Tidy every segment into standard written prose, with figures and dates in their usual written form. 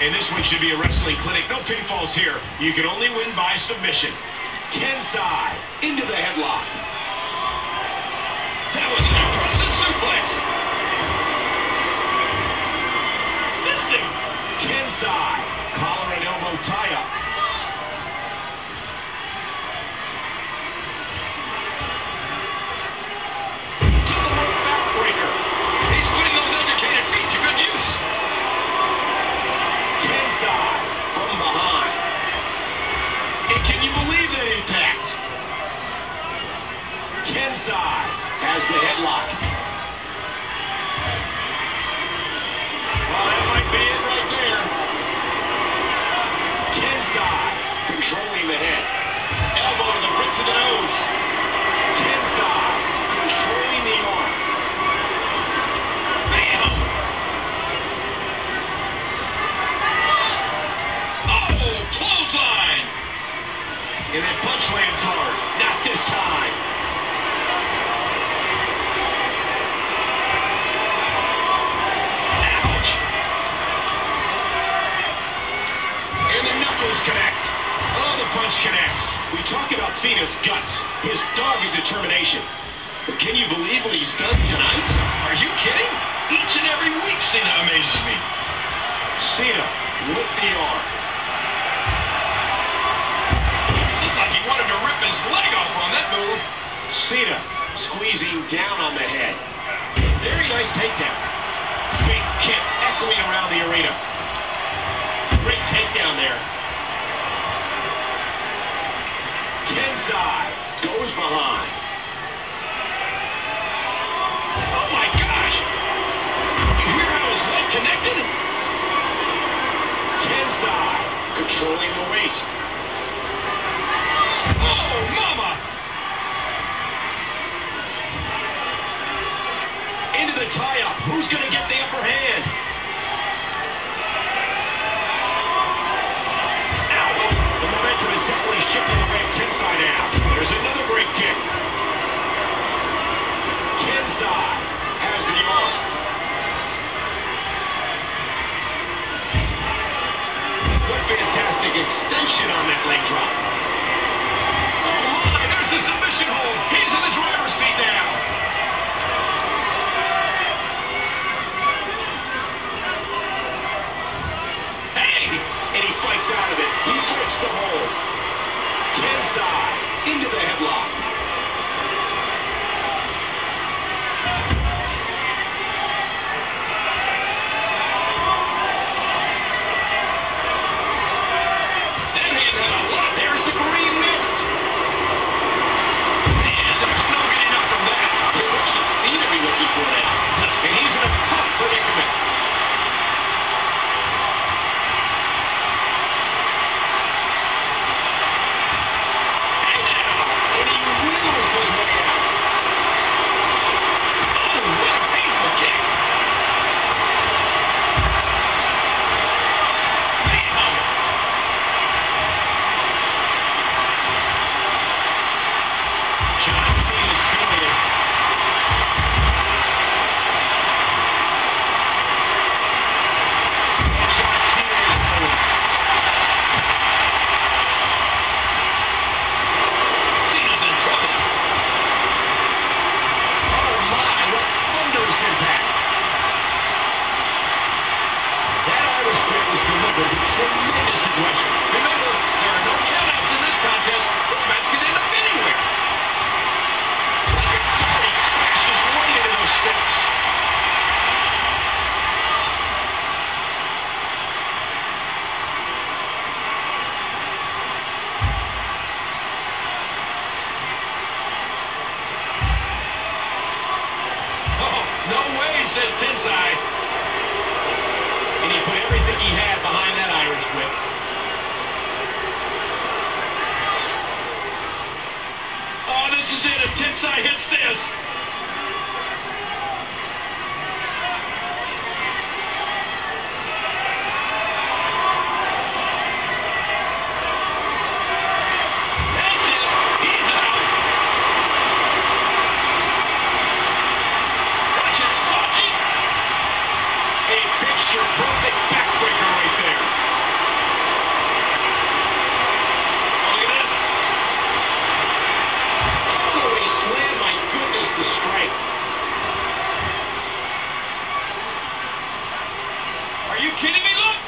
And this one should be a wrestling clinic. No pinfalls here. You can only win by submission. Tensai into the headlock. That was an impressive suplex. Listing. Tensai. Collar and elbow tie-up. To the rope backbreaker. He's putting those educated feet to good use. Tensai from behind. And can you believe that impact? Tensai has the headlock. Well, that might be it right there. Tensai controlling the head. Elbow to the bridge of the nose. Tensai controlling the arm. Bam! Oh, clothesline! And that punch lands hard. Not this time. Ouch! And the knuckles connect. Oh, the punch connects. We talk about Cena's guts, his dogged determination. But can you believe what he's done tonight? Are you kidding? Each and every week Cena amazes me. Cena with the arm. Looked like he wanted to rip his leg off on that move. Cena squeezing down on the head. Very nice takedown. Big kick echoing around the arena. Great takedown there. Tensai goes behind. Oh my gosh! You hear how his leg connected? Tensai controlling the waist. Oh, mama! Into the tie-up. Who's going to get the upper hand? Ow! The momentum is definitely shifting away from Tensai now. There's another great kick. Tensai has the arm. What fantastic extension on that leg drop. Oh my, there's the submission hold. He's in the driver's seat now. Hey! And he fights out of it. He breaks the hold. Tensai into the headlock. That hand had a lot. There's the green mist. And there's no getting up from that. What should Cena be looking for now? And he's in a tough predicament. And he wheels his way out. Oh, what a painful kick. Bam! John Cena's feeling it. John Cena is going. Cena's in trouble. Oh my, what thunderous impact. That Irish whip was delivered with tremendous aggression. Remember, there are no countouts in this contest. This match could end up anywhere. Look at how he crashes right into those steps. Oh, no way, says Tensai. And he put everything he had behind that Irish whip. Oh, this is it. If Tensai hits this. That's it. He's out. Watch it. Watch it. A picture perfect backbreaker right there. you kidding me? Look!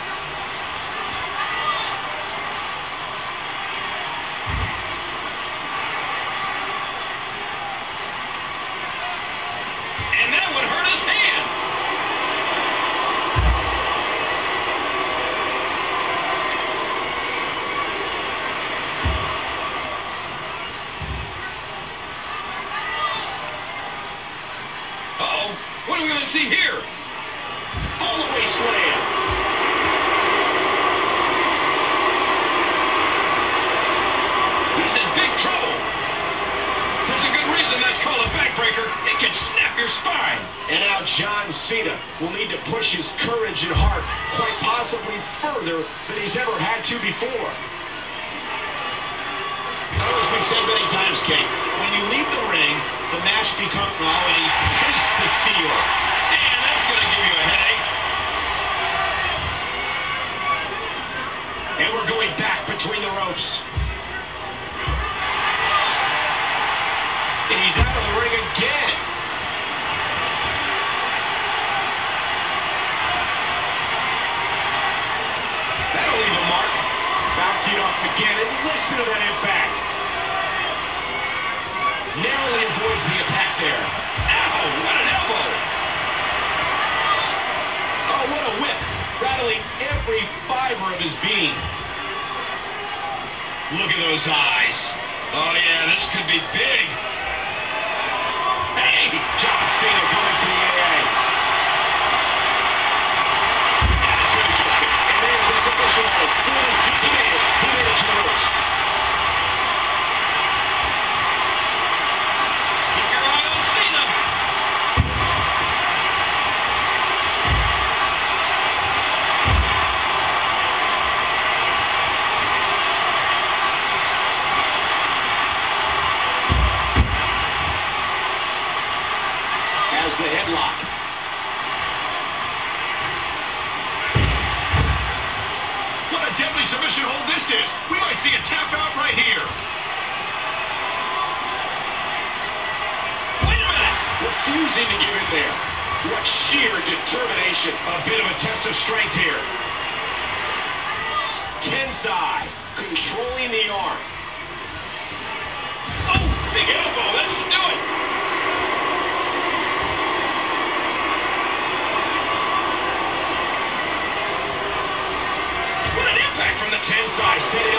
And that would hurt his hand. Uh-oh. What are we going to see here? All-the-way slam. He's in big trouble. There's a good reason that's called a backbreaker. It can snap your spine. And now John Cena will need to push his courage and heart quite possibly further than he's ever had to before. Oh, it's been said many times, King. When you leave the ring, the match becomes, and he faced the steel. And that's going to give you a headache. And we're going back between the ropes. And he's out of the ring again. That'll leave a mark. Bouncing off again, and listen to that impact. Narrowly avoids the attack there. Ow, what an elbow. Oh, what a whip. Rattling every fiber of his being. Look at those eyes. Oh, yeah, this could be big. Hey, John Cena going to the AA. Attitude adjustment. And there's the submission hold. He made it to the ropes. Keep your eye on Cena. As the headlock. What a deadly submission hold this is. We might see a tap out right here. Wait a minute. Refusing to give in there. What sheer determination. A bit of a test of strength here. Tensai controlling the arm. Oh, big elbow. That should do it. From the Tensai, setting